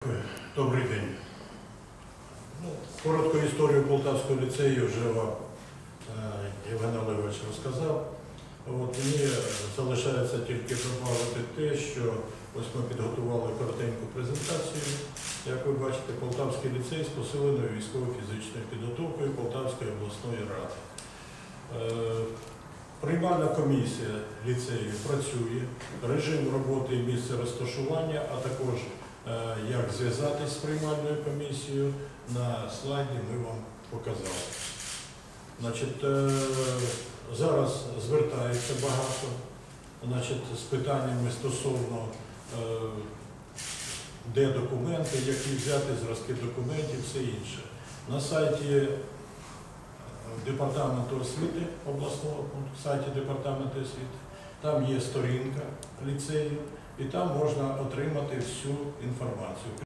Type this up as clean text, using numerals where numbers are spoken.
Дякую. Добрий день. Коротку історію Полтавського ліцею вже вам Євген Олегович розказав. Мені залишається тільки додати те, що ось ми підготували коротеньку презентацію. Як ви бачите, Полтавський ліцей з посиленою військово-фізичною підготовкою Полтавської обласної ради. Приймальна комісія ліцею працює, режим роботи і місце розташування, а також як зв'язатись з приймальною комісією, на слайді ми вам показали. Зараз звертається багато з питаннями стосовно де документи, які взяти, зразки документів, все інше. На сайті Департаменту освіти, обласного сайті Департаменту освіти, там є сторінка ліцею, і там можна отримати всю інформацію.